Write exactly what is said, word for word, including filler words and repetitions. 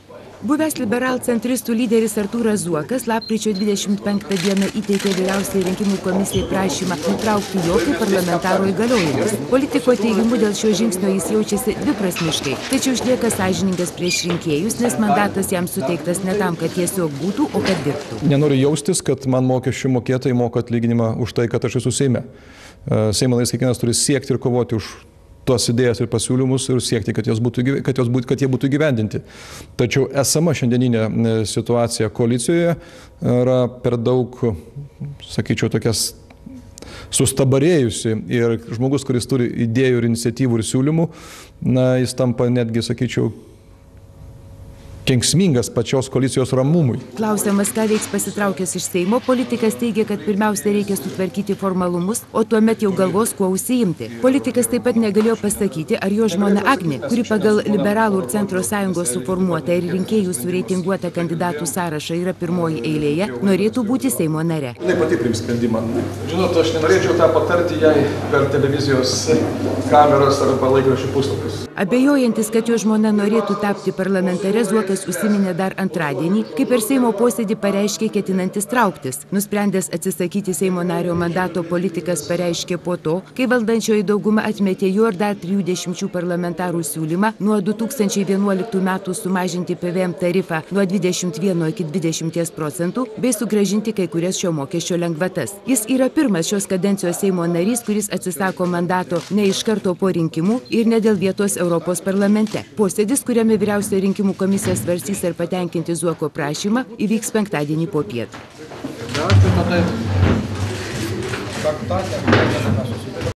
Buvęs liberalcentristų lyderis Artūras Zuokas lapkričio dvidešimt penktą dieną įteikė Vyriausiajai rinkimų komisijai prašymą nutraukti jo kaip parlamentaro įgaliojimus. Politiko teigimu dėl šio žingsnio jis jaučiasi dviprasmiškai, tačiau išlieka sąžiningas prieš rinkėjus, nes mandatas jam suteiktas ne tam, kad tiesiog būtų, o kad dirbtų. Nenoriu jaustis, kad man mokesčių mokėtojai moka atlyginimą už tai, kad aš esu Seime. Seimo narys kiekvienas turi siekti ir kovoti už tos idėjas ir pasiūlymus ir siekti, kad, būtų, kad, jos būtų, kad jie būtų įgyvendinti. Tačiau esama šiandieninė situacija koalicijoje yra per daug, sakyčiau, tokias sustabarėjusi ir žmogus, kuris turi idėjų ir iniciatyvų ir siūlymų, na, jis tampa netgi, sakyčiau, kenksmingas pačios koalicijos ramumui. Klausiamas, ką veiks pasitraukęs iš Seimo, politikas teigia, kad pirmiausia reikia sutvarkyti formalumus, o tuomet jau galvos, kuo užsiimti. Politikas taip pat negalėjo pasakyti, ar jo žmona Agnė, kuri pagal Liberalų ir Centro sąjungos suformuotą ir rinkėjų sureitinguotą kandidatų sąrašą yra pirmoji eilėje, norėtų būti Seimo nare. Jinai pati priims sprendimą. Žinot, aš nenorėčiau tą patarti jai per televizijos kameras arba laikraščių puslapius. Abejojantis, kad jo žmona norėtų tapti parlamentare, Zuokas užsiminė dar antradienį, kai per Seimo posėdį pareiškė ketinantis trauktis. Nusprendęs atsisakyti Seimo nario mandato, politikas pareiškė po to, kai valdančioji dauguma atmetė jo ir dar trijų dešimčių parlamentarų siūlymą nuo du tūkstančiai vienuoliktų metų sumažinti P V M tarifą nuo dvidešimt vieno iki dvidešimties procentų bei sugrąžinti kai kurias šio mokesčio lengvatas. Jis yra pirmas šios kadencijos Seimo narys, kuris atsisako mandato ne iš karto po rinkimų ir ne dėl vietos Europos parlamente. Posėdis, kuriame Vyriausioji rinkimų komisija svarstys ar patenkinti Zuoko prašymą, įvyks penktadienį popiet.